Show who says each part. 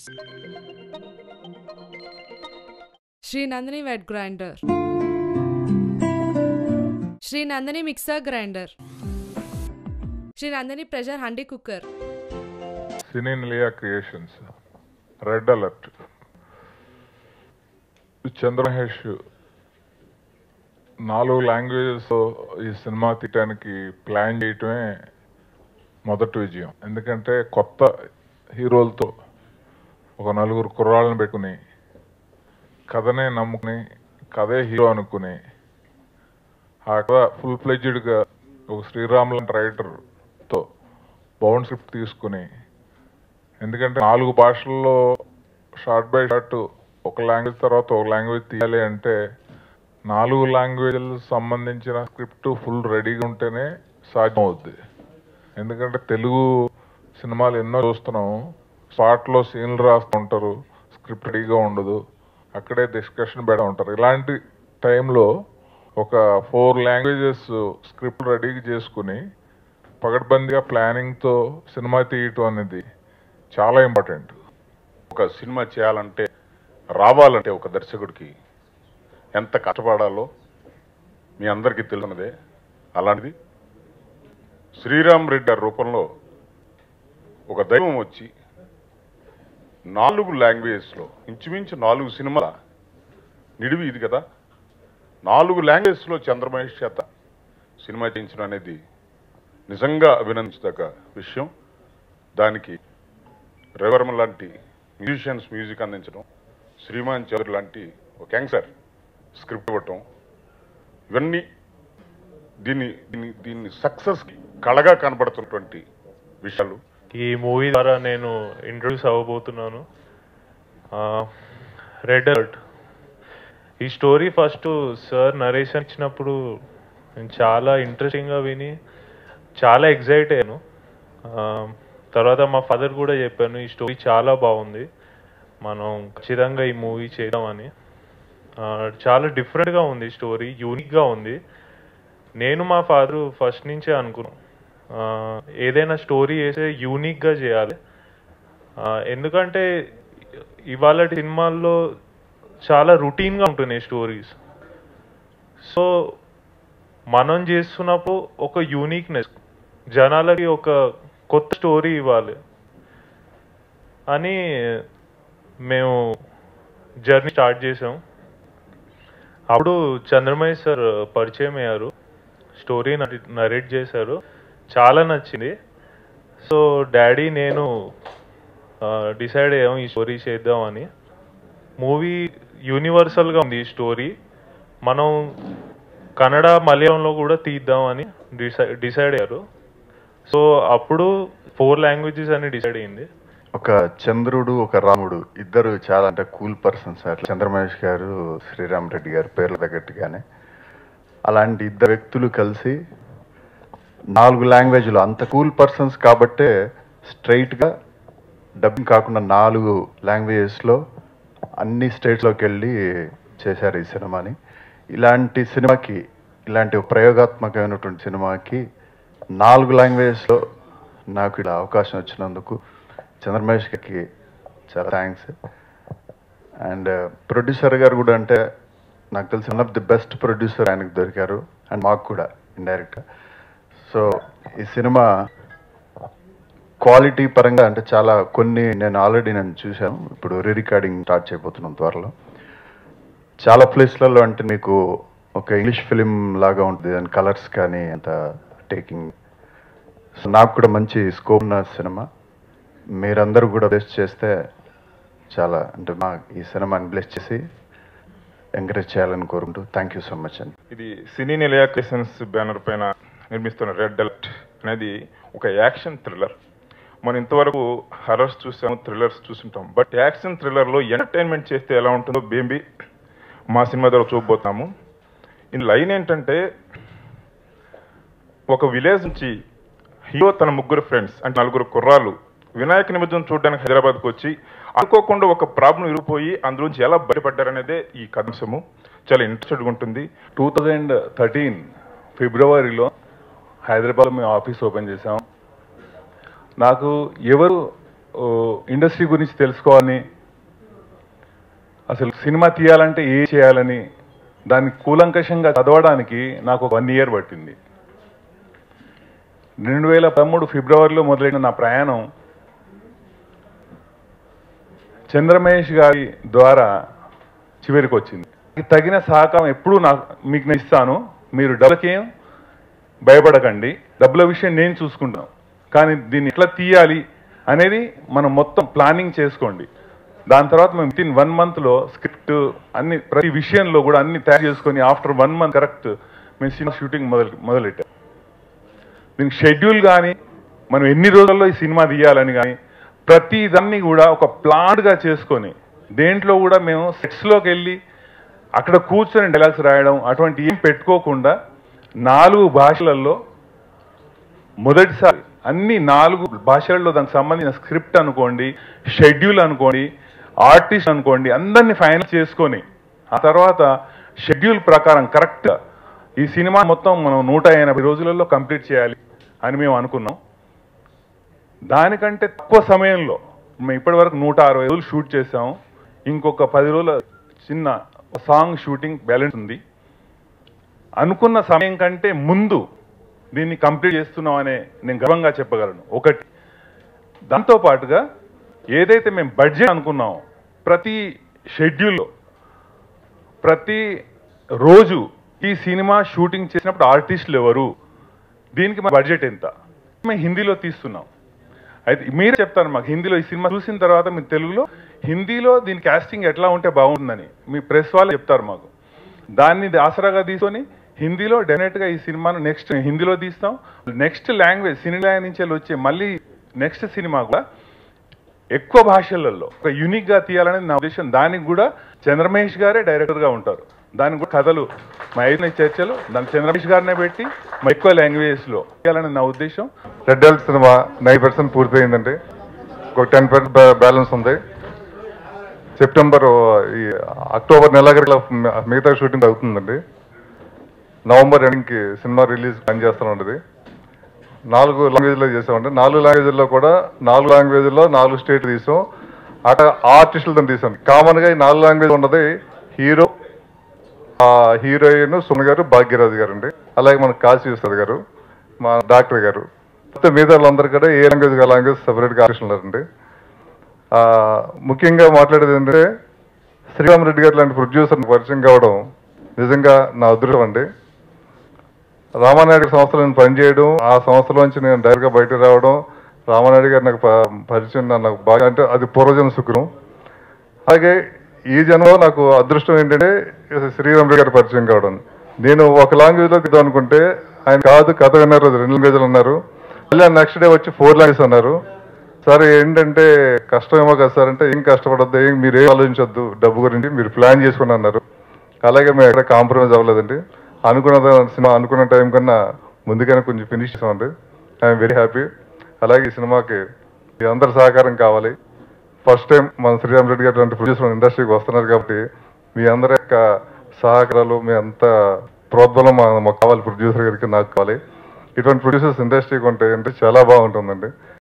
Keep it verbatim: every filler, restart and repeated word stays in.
Speaker 1: Sri Nandini wet grinder. Sri Nandini mixer grinder. Sri Nandini pressure handi cooker.
Speaker 2: Cine Nileya Creations. Red Alert. చంద్ర మహేష్ నాలుగు languages ఈ cinema తీయటానికి plan చేయటమే మొదటి విజయం. ఎందుకంటే కొత్త హీరోలతో ఒక నలుగురు కుర్రాళ్ళని పెట్టుకుని కథనే నమ్ముకుని కథే హీరో అనుకుని ఆ కథ ఫుల్ ఫ్లెడ్జ్డ్గా ఒక శ్రీరామ్ లాంటి రైటర్తో బౌండ్ స్క్రిప్ట్ తీసుకుని, ఎందుకంటే నాలుగు భాషల్లో షార్ట్ బై షార్ట్ ఒక లాంగ్వేజ్ తర్వాత ఒక లాంగ్వేజ్ తీయాలి అంటే నాలుగు లాంగ్వేజ్లకు సంబంధించిన స్క్రిప్ట్ ఫుల్ రెడీగా ఉంటేనే సాధ్యం అవుద్ది. ఎందుకంటే తెలుగు సినిమాలు ఎన్నో చూస్తున్నాం, స్పాట్లో సీన్లు రాస్తూ ఉంటారు, స్క్రిప్ట్ రెడీగా ఉండదు, అక్కడే డిస్కషన్ పెడతా ఉంటారు. ఇలాంటి టైంలో ఒక ఫోర్ లాంగ్వేజెస్ స్క్రిప్ట్ రెడీగా చేసుకుని పగడ్బందీగా ప్లానింగ్తో సినిమా తీయటం అనేది చాలా ఇంపార్టెంట్.
Speaker 3: ఒక సినిమా చేయాలంటే రావాలంటే ఒక దర్శకుడికి ఎంత కష్టపడాలో మీ అందరికీ తెలిసినదే. అలాంటిది శ్రీరామ్ రెడ్డి గారి రూపంలో ఒక దైవం వచ్చి నాలుగు లాంగ్వేజెస్లో ఇంచుమించు నాలుగు సినిమాల నిడివి ఇది కదా, నాలుగు లాంగ్వేజెస్లో చంద్రమహేష్ చేత సినిమా చేయించడం అనేది నిజంగా అభినందించదగ్గ విషయం. దానికి రవివర్మ లాంటి మ్యూజిషియన్స్ మ్యూజిక్ అందించడం, శ్రీమాన్ చౌదరి లాంటి ఒక యాంకర్ స్క్రిప్ట్ ఇవ్వటం, ఇవన్నీ దీన్ని దీన్ని దీన్ని సక్సెస్కి కళగా కనబడుతున్నటువంటి విషయాలు.
Speaker 4: ఈ మూవీ ద్వారా నేను ఇంట్రొడ్యూస్ అవ్వబోతున్నాను. రెడ్ అలర్ట్ ఈ స్టోరీ ఫస్ట్ సార్ నరేషన్ ఇచ్చినప్పుడు నేను చాలా ఇంట్రెస్టింగ్గా విని చాలా ఎగ్జైట్ అయ్యాను. తర్వాత మా ఫాదర్ కూడా చెప్పాను, ఈ స్టోరీ చాలా బాగుంది, మనం ఖచ్చితంగా ఈ మూవీ చేద్దామని. చాలా డిఫరెంట్గా ఉంది స్టోరీ, యూనిక్గా ఉంది. నేను మా ఫాదర్ ఫస్ట్ నుంచే అనుకున్నాం ఏదైనా స్టోరీ వేసే యూనిక్గా చేయాలి. ఎందుకంటే ఇవాళ సినిమాల్లో చాలా రొటీన్గా ఉంటున్నాయి స్టోరీస్. సో మనం చేస్తున్నప్పుడు ఒక యూనిక్నెస్, జనాలకి ఒక కొత్త స్టోరీ ఇవ్వాలి అని మేము జర్నీ స్టార్ట్ చేసాం. అప్పుడు చంద్రమహేష్ సార్ పరిచయం అయ్యారు, స్టోరీ నరేట్ చేశారు, చాలా నచ్చింది. సో డాడీ నేను డిసైడ్ అయ్యాం ఈ స్టోరీ చేద్దామని. మూవీ యూనివర్సల్గా ఉంది ఈ స్టోరీ, మనం కన్నడ మలయాళంలో కూడా తీద్దామని డిసైడ్ డిసైడ్ అయ్యారు. సో అప్పుడు ఫోర్ లాంగ్వేజెస్ అని డిసైడ్ అయింది.
Speaker 5: ఒక చంద్రుడు ఒక రాముడు ఇద్దరు చాలా అంటే కూల్ పర్సన్స్. అట్లా చంద్రమహేష్ గారు శ్రీరామ్ రెడ్డి గారు పేర్లు తగ్గట్టుగానే అలాంటి ఇద్దరు వ్యక్తులు కలిసి నాలుగు లాంగ్వేజ్లో అంత కూల్ పర్సన్స్ కాబట్టే స్ట్రైట్గా డబ్బింగ్ కాకుండా నాలుగు లాంగ్వేజెస్లో అన్ని స్టేట్స్లోకి వెళ్ళి చేశారు ఈ సినిమాని. ఇలాంటి సినిమాకి ఇలాంటి ప్రయోగాత్మకమైనటువంటి సినిమాకి నాలుగు లాంగ్వేజెస్లో నాకు ఇలా అవకాశం వచ్చినందుకు చంద్రమహేష్ గారికి చాలా థ్యాంక్స్. అండ్ ప్రొడ్యూసర్ గారు కూడా, అంటే నాకు తెలిసి one of the best producer ఆయనకు దొరికారు, అండ్ మాకు కూడా ఇండైరెక్ట్గా. సో ఈ సినిమా క్వాలిటీ పరంగా అంటే చాలా కొన్ని నేను ఆల్రెడీ నేను చూశాను, ఇప్పుడు రీ రికార్డింగ్ స్టార్ట్ చేయబోతున్నాం త్వరలో. చాలా ప్లేస్లలో అంటే మీకు ఒక ఇంగ్లీష్ ఫిలిం లాగా ఉంటుంది, దాని కలర్స్ కానీ అంత టేకింగ్. సో నాకు కూడా మంచి స్కోప్ ఉన్న సినిమా, మీరందరూ కూడా బ్లెస్ చేస్తే చాలా, అంటే మా ఈ సినిమాని బ్లెస్ చేసి ఎంకరేజ్ చేయాలని కోరుకుంటూ థ్యాంక్ యూ సో మచ్ అండి.
Speaker 2: ఇది సినీ నిలయ క్రియేషన్స్ బ్యానర్ పైన నిర్మిస్తున్న రెడ్ అలర్ట్ అనేది ఒక యాక్షన్ థ్రిల్లర్. మనం ఇంతవరకు హర్రర్స్ చూసాము, థ్రిల్లర్స్ చూసుంటాం, బట్ యాక్షన్ థ్రిల్లర్లో ఎంటర్టైన్మెంట్ చేస్తే ఎలా ఉంటుందో బేబీ మా సినిమా ద్వారా చూపబోతున్నాము. ఈ లైన్ ఏంటంటే, ఒక విలేజ్ నుంచి హీరో తన ముగ్గురు ఫ్రెండ్స్ అంటే నలుగురు కుర్రాలు వినాయక నిమజ్జనం చూడడానికి హైదరాబాద్కు వచ్చి అనుకోకుండా ఒక ప్రాబ్లం ఇరిగిపోయి అందులోంచి ఎలా బయటపడ్డారనేదే ఈ కథంశము. చాలా ఇంట్రెస్టెడ్గా ఉంటుంది.
Speaker 6: టూ థౌజండ్ థర్టీన్ ఫిబ్రవరిలో హైదరాబాద్లో మేము ఆఫీస్ ఓపెన్ చేసాం. నాకు ఎవరు ఇండస్ట్రీ గురించి తెలుసుకోవాలని, అసలు సినిమా తీయాలంటే ఏ చేయాలని దాన్ని కూలంకషంగా చదవడానికి నాకు వన్ ఇయర్ పట్టింది. రెండు వేల పదమూడు ఫిబ్రవరిలో మొదలైన నా ప్రయాణం చంద్రమహేష్ గారి ద్వారా చివరికి వచ్చింది. తగిన సహకారం ఎప్పుడూ నాకు మీకు నేను ఇస్తాను. మీరు డబ్బులకేం భయపడకండి, డబ్బుల విషయం నేను చూసుకుంటాను. కానీ దీన్ని ఎట్లా తీయాలి అనేది మనం మొత్తం ప్లానింగ్ చేసుకోండి. దాని తర్వాత మేము విత్ ఇన్ వన్ మంత్లో స్క్రిప్ట్ అన్ని ప్రతి విషయంలో కూడా అన్ని తయారు చేసుకొని ఆఫ్టర్ వన్ మంత్ కరెక్ట్ మేము సినిమా షూటింగ్ మొదలు మొదలెట్టాం. దీనికి షెడ్యూల్ కానీ మనం ఎన్ని రోజుల్లో ఈ సినిమా తీయాలని కానీ ప్రతి దాన్ని కూడా ఒక ప్లాన్గా చేసుకొని, దేంట్లో కూడా మేము సెట్స్లోకి వెళ్ళి అక్కడ కూర్చొని డైలాగ్స్ రాయడం అటువంటి ఏం పెట్టుకోకుండా నాలుగు భాషలలో మొదటిసారి అన్ని నాలుగు భాషల్లో దానికి సంబంధించిన స్క్రిప్ట్ అనుకోండి, షెడ్యూల్ అనుకోండి, ఆర్టిస్ట్ అనుకోండి, అందరినీ ఫైనల్ చేసుకొని ఆ తర్వాత షెడ్యూల్ ప్రకారం కరెక్ట్గా ఈ సినిమా మొత్తం మనం నూట ఎనభై రోజులలో కంప్లీట్ చేయాలి అని మేము అనుకున్నాం. దానికంటే తక్కువ సమయంలో మేము ఇప్పటి వరకు నూట అరవై రోజులు షూట్ చేసాము. ఇంకొక పది రోజుల చిన్న సాంగ్ షూటింగ్ బ్యాలెన్స్ ఉంది. అనుకున్న సమయం కంటే ముందు దీన్ని కంప్లీట్ చేస్తున్నామనే నేను గర్వంగా చెప్పగలను. ఒకటి, దాంతోపాటుగా ఏదైతే మేము బడ్జెట్ అనుకున్నామో ప్రతి షెడ్యూల్లో ప్రతి రోజు ఈ సినిమా షూటింగ్ చేసినప్పుడు ఆర్టిస్టులు ఎవరు, దీనికి మా బడ్జెట్ ఎంత, మేము హిందీలో తీస్తున్నాం. అయితే మీరే చెప్తారు మాకు హిందీలో ఈ సినిమా చూసిన తర్వాత మీరు తెలుగులో హిందీలో దీని కాస్టింగ్ ఎట్లా ఉంటే బాగుంటుందని మీ ప్రెస్ వాళ్ళు చెప్తారు మాకు. దాన్ని ఆసరాగా తీసుకొని హిందీలో డెఫినెట్గా ఈ సినిమాను నెక్స్ట్ హిందీలో తీస్తాం. నెక్స్ట్ లాంగ్వేజ్ సినిమా నుంచి వచ్చే మళ్ళీ నెక్స్ట్ సినిమా కూడా ఎక్కువ భాషలలో ఒక యూనిక్గా తీయాలనేది నా ఉద్దేశం. దానికి కూడా చంద్రమహేష్ గారే డైరెక్టర్గా ఉంటారు. దానికి కూడా కథలు మా అయిన చర్చలు దానికి చంద్రమహేష్ గారినే పెట్టి మా ఎక్కువ లాంగ్వేజెస్లో తీయాలనేది నా ఉద్దేశం.
Speaker 5: Red alert cinema nine percent పూర్తయిందండి. ఒక టెన్ పర్సెంట్ బ్యాలెన్స్ ఉంది. సెప్టెంబర్ ఈ అక్టోబర్ నెలాఖరులో మిగతా షూటింగ్ అవుతుందండి. నవంబర్ ఎండింగ్కి సినిమా రిలీజ్ ప్లాన్ చేస్తామండి. నాలుగు లాంగ్వేజ్లో చేసామండి. నాలుగు లాంగ్వేజ్లో కూడా నాలుగు లాంగ్వేజ్లో నాలుగు స్టేట్ తీసాం. అక్కడ ఆర్టిస్టులతో తీసాం. కామన్గా ఈ నాలుగు లాంగ్వేజ్ ఉన్నది హీరో, హీరోయిన్ సుమన్ గారు, భాగ్యరాజు గారు అండి. అలాగే మన కాశీ విశ్వనాథ్ గారు, మా డాక్టర్ గారు. మొత్తం మిగతా వాళ్ళందరూ కూడా ఏ లాంగ్వేజ్ ఆ లాంగ్వేజ్ సపరేట్గా ఆర్టిస్టులు ఉన్నారండి. ముఖ్యంగా మాట్లాడేది ఏంటంటే శ్రీరామ్ రెడ్డి గారు లాంటి ప్రొడ్యూసర్ని పరిచయం కావడం నిజంగా నా అదృష్టం అండి. రామానాయుడు సంస్థలో నేను పనిచేయడం, ఆ సంస్థలోంచి నేను డైరెక్ట్గా బయటకు రావడం, రామానాయుడు గారు నాకు పరిచయం నాకు బాగా అంటే అది పూర్వజన్మ సుఖం. అలాగే ఈ జన్మలో నాకు అదృష్టం ఏంటంటే శ్రీరామ్ రెడ్డి గారు పరిచయం కావడం. నేను ఒక లాంగ్వేజ్లో తీద్దాం అనుకుంటే ఆయన కాదు కథ విన్నారు, రెండు లాంగ్వేజ్లు ఉన్నారు. మళ్ళీ నెక్స్ట్ డే వచ్చి ఫోర్ లాంగ్వేజ్ అన్నారు. సార్ ఏంటంటే కష్టమేమో కదా సార్ అంటే ఏం కష్టపడద్దు, ఏం మీరు ఏం ఆలోచించొద్దు, డబ్బు గురించి మీరు ప్లాన్ చేసుకుని అన్నారు. అలాగే మేము ఎక్కడ కాంప్రమైజ్ అవ్వలేదండి. అనుకున్న సినిమా అనుకున్న టైం కన్నా ముందుగానే కొంచెం ఫినిష్ చేసామండి. I'm very happy. అలాగే ఈ సినిమాకి మీ అందరి సహకారం కావాలి. ఫస్ట్ టైం మన శ్రీరామ్ రెడ్డి గారు లాంటి ప్రొడ్యూసర్ ఇండస్ట్రీకి వస్తున్నారు కాబట్టి మీ అందరి యొక్క సహకారాలు, మీ అంత ప్రోద్బలం మాకు కావాలి. ప్రొడ్యూసర్ గారికి నాకు కావాలి. ఇటువంటి ప్రొడ్యూసర్స్ ఇండస్ట్రీకి ఉంటే అంటే చాలా బాగుంటుందండి.